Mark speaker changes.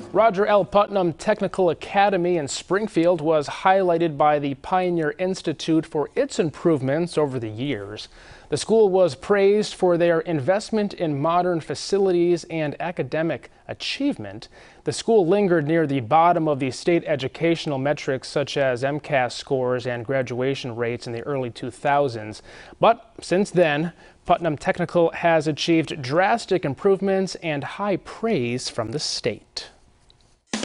Speaker 1: Roger L. Putnam Technical Academy in Springfield was highlighted by the Pioneer Institute for its improvements over the years. The school was praised for their investment in modern facilities and academic achievement. The school lingered near the bottom of the state educational metrics such as MCAS scores and graduation rates in the early 2000s. But since then, Putnam Technical has achieved drastic improvements and high praise from the state.